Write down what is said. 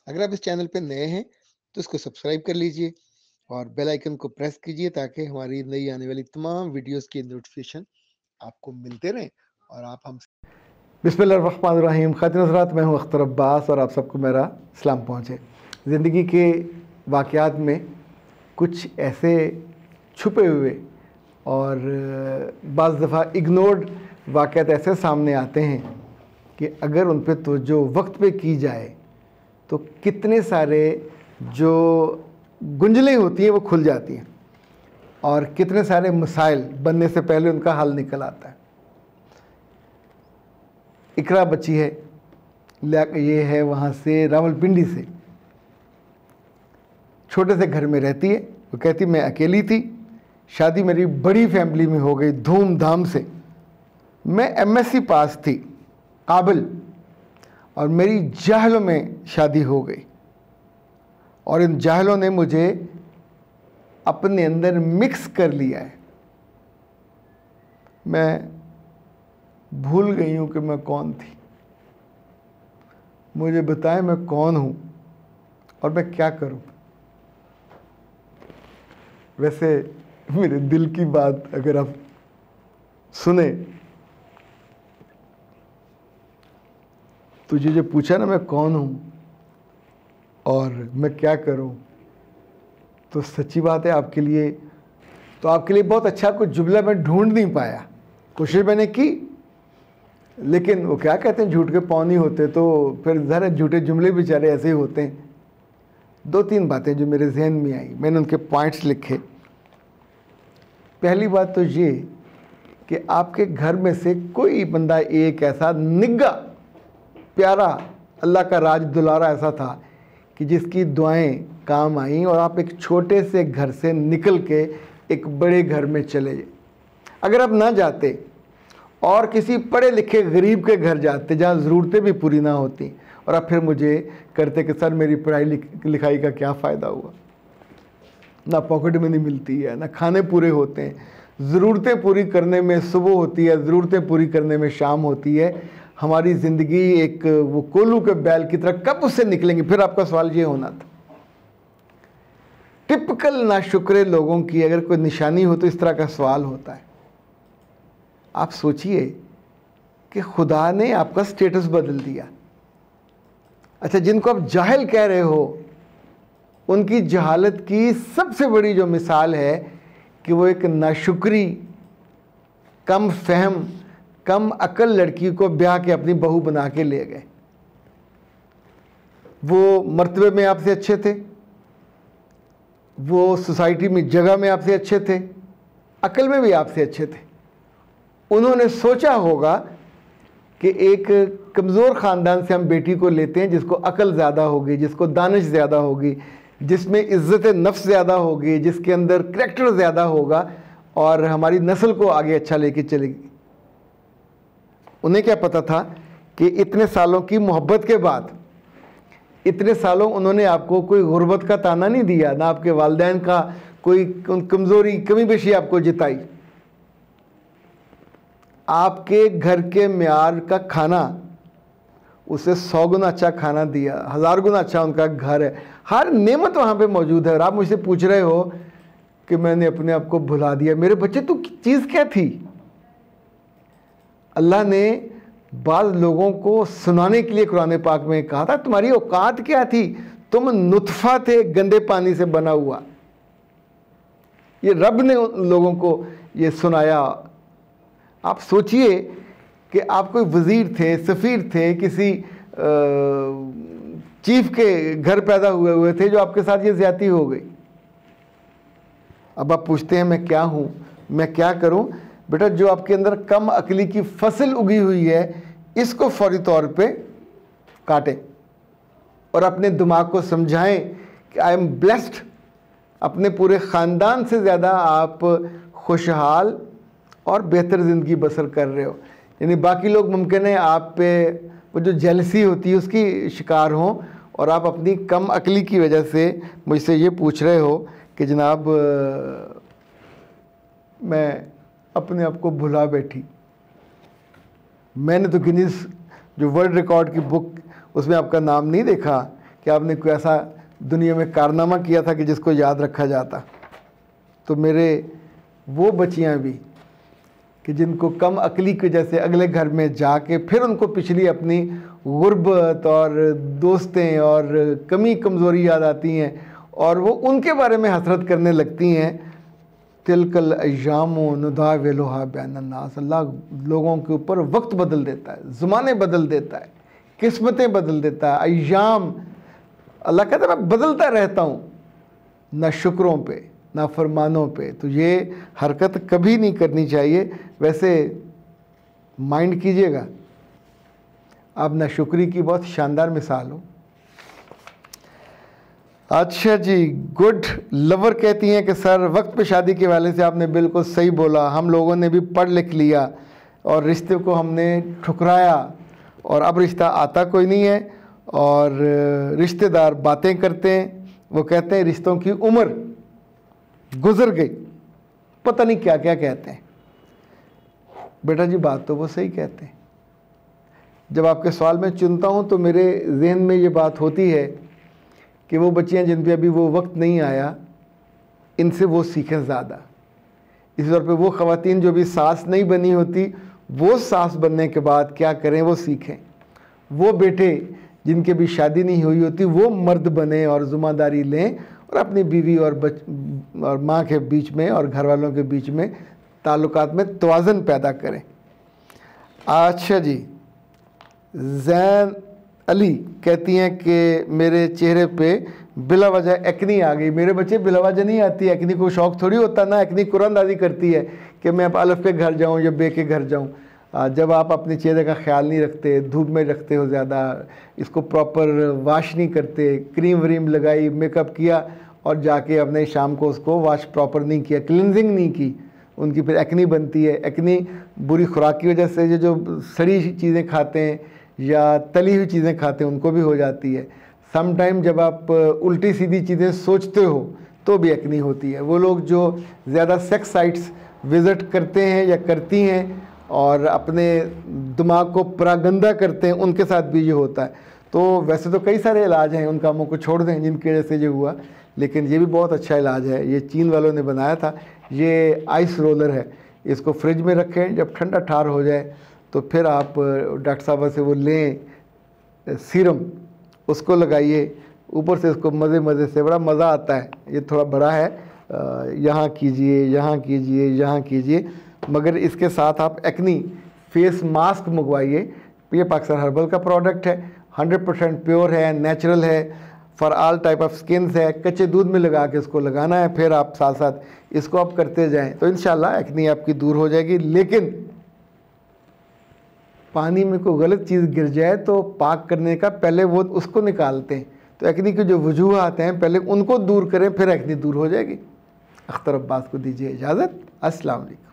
अगर आप इस चैनल पे नए हैं तो इसको सब्सक्राइब कर लीजिए और बेल आइकन को प्रेस कीजिए ताकि हमारी नई आने वाली तमाम वीडियोस की नोटिफिकेशन आपको मिलते रहें और आप हम बिस्मिल्लाहिर्रहमानिर्रहीम। ख़ातिन हज़रात, मैं हूँ अख्तर अब्बास और आप सबको मेरा सलाम पहुँचे। ज़िंदगी के वाक़यात में कुछ ऐसे छुपे हुए और बाज़ दफ़ा इग्नोर्ड वाक़यात ऐसे सामने आते हैं कि अगर उन पे तवज्जो वक्त पे की जाए तो कितने सारे जो गुंजलें होती हैं वो खुल जाती हैं और कितने सारे मसाइल बनने से पहले उनका हल निकल आता है। इकरा बच्ची है, ये है वहाँ से रावलपिंडी से, छोटे से घर में रहती है। वो कहती मैं अकेली थी, शादी मेरी बड़ी फैमिली में हो गई धूमधाम से। मैं एमएससी पास थी काबिल और मेरी जाहलों में शादी हो गई और इन जाहलों ने मुझे अपने अंदर मिक्स कर लिया है। मैं भूल गई हूँ कि मैं कौन थी। मुझे बताएं मैं कौन हूँ और मैं क्या करूँ। वैसे मेरे दिल की बात अगर आप सुने, तुझे जो पूछा ना मैं कौन हूँ और मैं क्या करूँ, तो सच्ची बात है आपके लिए बहुत अच्छा कुछ जुमला मैं ढूंढ नहीं पाया। कोशिश मैंने की, लेकिन वो क्या कहते हैं झूठ के पाँव नहीं होते, तो फिर ज़रा झूठे जुमले बेचारे ऐसे ही होते हैं। दो तीन बातें जो मेरे जहन में आई, मैंने उनके पॉइंट्स लिखे। पहली बात तो ये कि आपके घर में से कोई बंदा एक ऐसा निग्गा प्यारा अल्लाह का राज दुलारा ऐसा था कि जिसकी दुआएं काम आईं और आप एक छोटे से घर से निकल के एक बड़े घर में चले गए। अगर आप ना जाते और किसी पढ़े लिखे गरीब के घर जाते जहाँ ज़रूरतें भी पूरी ना होती और आप फिर मुझे करते कि सर मेरी पढ़ाई लिखाई का क्या फ़ायदा हुआ, ना पॉकेट मनी मिलती है, ना खाने पूरे होते हैं। ज़रूरतें पूरी करने में सुबह होती है, ज़रूरतें पूरी करने में शाम होती है। हमारी ज़िंदगी एक वो कोल्हू के बैल की तरह कब उससे निकलेंगे। फिर आपका सवाल ये होना था। टिपिकल नाशुक्रे लोगों की अगर कोई निशानी हो तो इस तरह का सवाल होता है। आप सोचिए कि खुदा ने आपका स्टेटस बदल दिया। अच्छा, जिनको आप जाहिल कह रहे हो, उनकी जहालत की सबसे बड़ी जो मिसाल है कि वो एक नाशुक्री, कम फहम, कम अकल लड़की को ब्याह के अपनी बहू बना के ले गए। वो मर्तबे में आपसे अच्छे थे, वो सोसाइटी में जगह में आपसे अच्छे थे, अकल में भी आपसे अच्छे थे। उन्होंने सोचा होगा कि एक कमज़ोर ख़ानदान से हम बेटी को लेते हैं जिसको अकल ज़्यादा होगी, जिसको दानिश ज़्यादा होगी, जिसमें इज़्ज़त नफ्स ज़्यादा होगी, जिसके अंदर करैक्टर ज़्यादा होगा और हमारी नस्ल को आगे अच्छा लेके चलेगी। उन्हें क्या पता था कि इतने सालों की मोहब्बत के बाद, इतने सालों उन्होंने आपको कोई गुर्बत का ताना नहीं दिया, ना आपके वालिदैन का कोई कमज़ोरी कमी बेशी आपको जिताई। आपके घर के म्यार का खाना उसे 100 गुना अच्छा खाना दिया, 1000 गुना अच्छा उनका घर है, हर नेमत वहाँ पे मौजूद है। और आप मुझसे पूछ रहे हो कि मैंने अपने आप को भुला दिया। मेरे बच्चे, तो चीज़ क्या थी? अल्लाह ने बाज़ लोगों को सुनाने के लिए कुरान पाक में कहा था तुम्हारी औकात क्या थी, तुम नुतफ़ा थे गंदे पानी से बना हुआ। ये रब ने उन लोगों को ये सुनाया। आप सोचिए कि आप कोई वज़ीर थे, सफ़ीर थे, किसी चीफ के घर पैदा हुए थे जो आपके साथ ये ज़्यादती हो गई। अब आप पूछते हैं मैं क्या हूँ, मैं क्या करूँ? बेटा, जो आपके अंदर कम अकली की फसल उगी हुई है, इसको फौरी तौर पे काटें और अपने दिमाग को समझाएं कि आई एम ब्लेस्ड। अपने पूरे ख़ानदान से ज़्यादा आप खुशहाल और बेहतर ज़िंदगी बसर कर रहे हो। यानी बाकी लोग मुमकिन है आप पे वो जो जेलसी होती है उसकी शिकार हों और आप अपनी कम अकली की वजह से मुझसे ये पूछ रहे हो कि जनाब मैं अपने आप को भुला बैठी। मैंने तो गिनीज जो वर्ल्ड रिकॉर्ड की बुक उसमें आपका नाम नहीं देखा कि आपने कोई ऐसा दुनिया में कारनामा किया था कि जिसको याद रखा जाता। तो मेरे वो बच्चियाँ भी कि जिनको कम अकली की वजह से अगले घर में जाके फिर उनको पिछली अपनी गुर्बत और दोस्तें और कमी कमज़ोरी याद आती हैं और वो उनके बारे में हसरत करने लगती हैं। तिलकल अय्यामु नुदाविलुहा बैनन्नास, अल्लाह लोगों के ऊपर वक्त बदल देता है, ज़माने बदल देता है, किस्मतें बदल देता है। अय्याम, अल्लाह कहता है मैं बदलता रहता हूँ, ना शुक्रों पे ना फरमानों पे। तो ये हरकत कभी नहीं करनी चाहिए। वैसे माइंड कीजिएगा, आप नाशुक्री की बहुत शानदार मिसाल हो। अच्छा जी, गुड लवर कहती हैं कि सर वक्त पे शादी के वाले से आपने बिल्कुल सही बोला, हम लोगों ने भी पढ़ लिख लिया और रिश्ते को हमने ठुकराया और अब रिश्ता आता कोई नहीं है और रिश्तेदार बातें करते हैं, वो कहते हैं रिश्तों की उम्र गुजर गई, पता नहीं क्या क्या कहते हैं। बेटा जी बात तो वो सही कहते हैं। जब आपके सवाल में चुनता हूँ तो मेरे जहन में ये बात होती है कि वो बच्चियाँ जिन पे अभी वो वक्त नहीं आया, इनसे वो सीखें ज़्यादा। इसी तौर पे वो ख़वातीन जो भी सास नहीं बनी होती, वो सास बनने के बाद क्या करें वो सीखें। वो बेटे जिनके भी शादी नहीं हुई होती, वो मर्द बने और ज़िम्मेदारी लें और अपनी बीवी और माँ के बीच में और घर वालों के बीच में ताल्लुकात में तवाज़ुन पैदा करें। अच्छा जी, जैन अली कहती हैं कि मेरे चेहरे पे बिला वजह एक्नी आ गई। मेरे बच्चे बिला वजह नहीं आती, एक्नी को शौक़ थोड़ी होता ना, एक्नी कुरानदाजी करती है कि मैं अब अलफ़ के घर जाऊँ या बे के घर जाऊँ। जब आप अपने चेहरे का ख्याल नहीं रखते, धूप में रखते हो ज़्यादा, इसको प्रॉपर वाश नहीं करते, क्रीम व्रीम लगाई, मेकअप किया और जाके अपने शाम को उसको वाश प्रॉपर नहीं किया, क्लिनजिंग नहीं की, उनकी फिर एक्नी बनती है। एक्नी बुरी खुराक की वजह से जो सड़ी चीज़ें खाते हैं या तली हुई चीज़ें खाते हैं उनको भी हो जाती है। सम टाइम जब आप उल्टी सीधी चीज़ें सोचते हो तो भी एक्नी होती है। वो लोग जो ज़्यादा सेक्स साइट्स विज़िट करते हैं या करती हैं और अपने दिमाग को परागंदा करते हैं, उनके साथ भी ये होता है। तो वैसे तो कई सारे इलाज हैं, उन कामों को छोड़ दें जिनकी वजह से ये हुआ, लेकिन ये भी बहुत अच्छा इलाज है। ये चीन वालों ने बनाया था, ये आइस रोलर है। इसको फ्रिज में रखें, जब ठंडा ठार हो जाए तो फिर आप डॉक्टर साहब से वो लें सीरम, उसको लगाइए, ऊपर से इसको मज़े मज़े से, बड़ा मज़ा आता है। ये थोड़ा बड़ा है, यहाँ कीजिए, यहाँ कीजिए, यहाँ कीजिए। मगर इसके साथ आप एक्नी फेस मास्क मंगवाइए। ये पाकिस्तान हर्बल का प्रोडक्ट है, 100% प्योर है, नेचुरल है, for all type of skins है। कच्चे दूध में लगा के इसको लगाना है, फिर आप साथ साथ इसको आप करते जाएं तो इंशाल्लाह एक्नी आपकी दूर हो जाएगी। लेकिन पानी में कोई गलत चीज़ गिर जाए तो पाक करने का पहले वो उसको निकालते हैं। तो एक्नी के जो वजूहात हैं पहले उनको दूर करें, फिर एक्नी दूर हो जाएगी। अख्तर अब्बास को दीजिए इजाज़त। अस्सलाम वालेकुम।